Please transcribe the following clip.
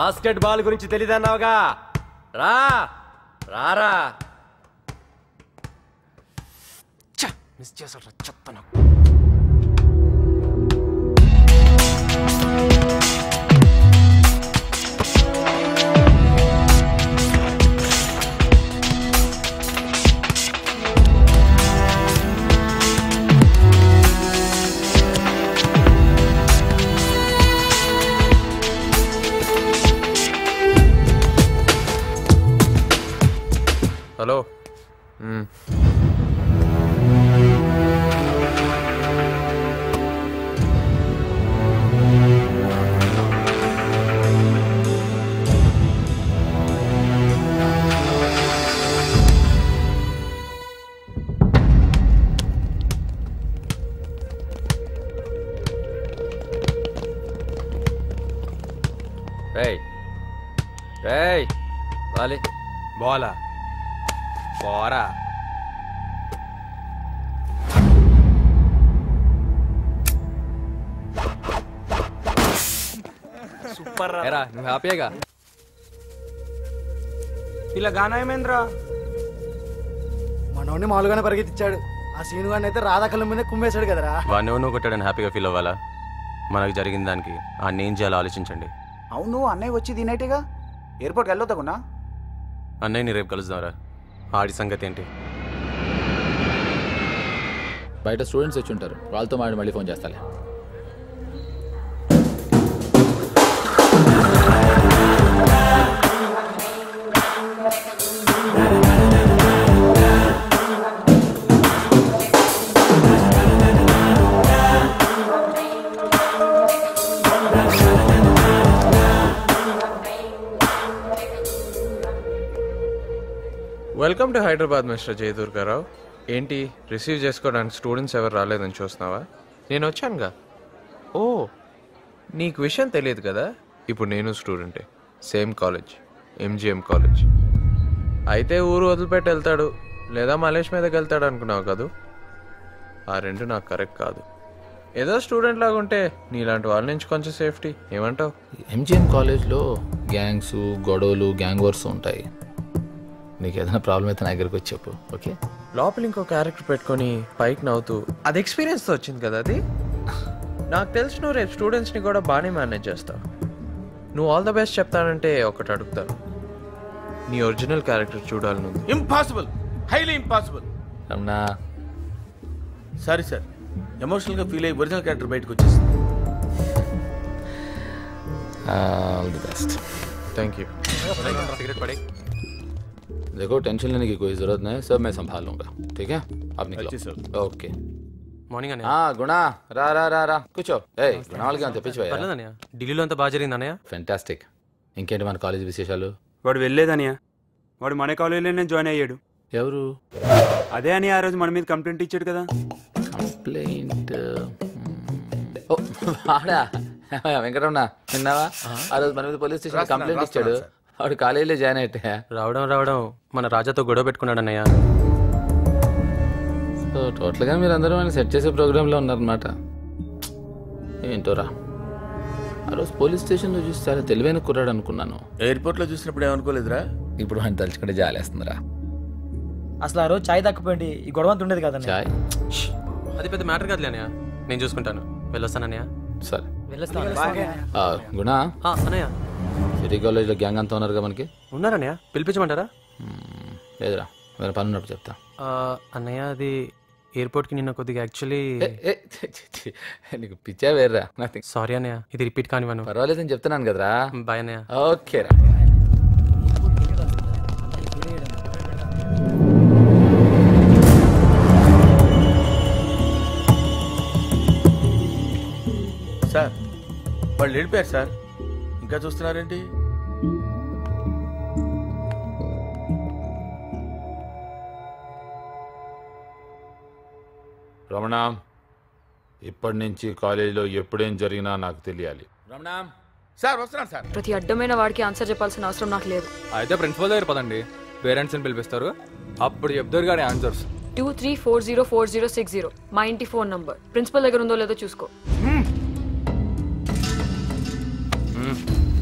Basket ball గురించి తెలీదన్నావుగా, రా రారా. మిస్ చేసాడు చెప్తాను. హలో. రేయ్ బాలే బోలా పోరా. సూపర్ రా. నువ్వు హ్యాపీగా ఇలా గానా ఏమేంద్రా? మనోడిని మామూలుగానే పరిగెత్తిచ్చాడు. ఆ సీను గారిని అయితే రాధాకళ్ళ మీద కుమ్మేశాడు కదరా. వాడిని ఎవరినో కొట్టాడని హ్యాపీగా ఫీల్ అవ్వాలా? మనకు జరిగిన దానికి ఆ ఏం చేయాలో ఆలోచించండి. అవును, అన్నయ్య వచ్చి దీనైతేగా ఎయిర్పోర్ట్కి వెళ్ళొద్దాకున్నా. అన్నయ్యని రేపు కలుద్దాంరా. ఆడి సంగతి ఏంటి? బయట స్టూడెంట్స్ వచ్చి ఉంటారు, వాళ్ళతో మళ్ళీ ఫోన్ చేస్తాలే. Welcome to Hyderabad mister Jayadurgarao. ఏంటి రిసీవ్ చేసుకోవడానికి స్టూడెంట్స్ ఎవరు రాలేదని చూస్తున్నావా? నేను వచ్చానుగా. ఓ, నీకు విషయం తెలియదు కదా, ఇప్పుడు నేను స్టూడెంటే, సేమ్ కాలేజ్, ఎంజిఎం కాలేజ్. అయితే ఊరు వదిలిపెట్టి వెళ్తాడు లేదా మలేష్ మీదకి వెళ్తాడు అనుకున్నావు కదూ? ఆ రెండు నాకు కరెక్ట్ కాదు. ఏదో స్టూడెంట్ లాగా ఉంటే నీలాంటి వాళ్ళ నుంచి కొంచెం సేఫ్టీ. ఏమంటావు? ఎంజిఎం కాలేజ్లో గ్యాంగ్స్, గొడవలు, గ్యాంగ్ వార్స్ ఉంటాయి. నీకు ఏదైనా ప్రాబ్లం అయితే నా దగ్గరికి వచ్చి చెప్పు, ఓకే? లోపల ఇంకో క్యారెక్టర్ పెట్టుకొని పైకి నవ్వుతూ, అది ఎక్స్పీరియన్స్తో వచ్చింది కదా అది. నాకు తెలిసి నువ్వు రేపు స్టూడెంట్స్ని కూడా బాగానే మేనేజ్ చేస్తావు. నువ్వు ఆల్ ద బెస్ట్ చెప్తానంటే ఒకటి అడుగుతాను, నీ ఒరిజినల్ క్యారెక్టర్ చూడాలి నువ్వు. Impossible, highly impossible. అవునా? సారీ సార్, ఎమోషనల్గా ఫీల్ అయ్యి ఒరిజినల్ క్యారెక్టర్ బయటకు వచ్చేసింది. All the best. Thank you. Cigarette పడే. देखो टेंशन लेने की कोई जरूरत नहीं, सब मैं संभाल लूंगा, ठीक है? आप निकलो. ओके. మార్నింగ్ అన్నయ్య. గుణ రా రా రా రా కూర్చో. ఏయ్ గుణ వాళ్ళకి అంత తెప్పించిపోయా? పర్లేదన్నయ్య, ఢిల్లీలో అంతా బాగా జరిగింది అన్నయ్య. ఫెంటాస్టిక్. ఇంకేంటి మన కాలేజ్ విశేషాలు? వాడు వెళ్ళలేదనియా, వాడు మన కాలేజీలోనే జాయిన్ అయ్యాడు. ఎవరు? అదే అని ఆ రోజు మన మీద కంప్లైంట్ ఇచ్చాడు కదా. కంప్లైంట్? ఓ వాడా వెంకటరమణ, విన్నావా? ఆ రోజు మన మీద పోలీస్ స్టేషన్ కంప్లైంట్ ఇచ్చాడు. వాడు కాలేజీలో జాయిన్ అయితే రావడం మన రాజాతో గొడవ పెట్టుకున్నాడు అన్నయ్య. సో టోటల్గా మీరు అందరూ ఆయన సెట్ చేసే ప్రోగ్రాంలో ఉన్నారనమాట. ఏంటోరా, ఆ రోజు పోలీస్ స్టేషన్లో చూసి చాలా తెలివైన కుర్రాడు అనుకున్నాను. ఎయిర్పోర్ట్లో చూసినప్పుడు ఏమనుకోలేదురా? ఇప్పుడు ఆయన తలుచుకుంటే జాలేస్తుందిరా. అసలు ఆ రోజు చాయ్ తక్కుపోయింది, ఈ గొడవ అంత ఉండేది కదా. చాయ్ అది పెద్ద మ్యాటర్ కాదులే అన్నయ్య, నేను చూసుకుంటాను. వెళ్ళొస్తానన్నయ్య. సరే. గుణ, అన్నయ్య సిటీ కాలేజ్లో గ్యాంగ్ అంతా ఉన్నారుగా మనకి? ఉన్నారన్నయ్య, పిలిపించమంటారా? లేదురా, వేరే పని ఉన్నప్పుడు చెప్తా. అన్నయ్య అది ఎయిర్పోర్ట్కి నిన్న కొద్దిగా యాక్చువల్లీ. నీకు పిచ్చా వేర్రా? నథింగ్. సారీ అన్నయ్య, ఇది రిపీట్ కానివ్వను. పర్వాలేదని చెప్తున్నాను కదరా. బాయ్ అన్నయ్య. ఓకేరా. సార్ వాళ్ళు వెళ్ళిపోయారు సార్, ఇంకా చూస్తున్నారేంటి? రమణ, ఇప్పటి నుంచి కాలేజీలో ఎప్పుడేం జరిగినా నాకు తెలియాలి. రమణ సార్ వస్తున్నాను సార్. ప్రతి అడ్డమైన వాడికి ఆన్సర్ చెప్పాల్సిన అవసరం నాకు లేదు. అయితే ప్రిన్సిపల్ దగ్గర పదండి, పేరెంట్స్ని పిలిపిస్తారు, అప్పుడు చెప్తారు కానీ ఆన్సర్స్. 23404060 మా ఇంటి ఫోన్ నంబర్. ప్రిన్సిపల్ దగ్గర ఉందో లేదో చూసుకో.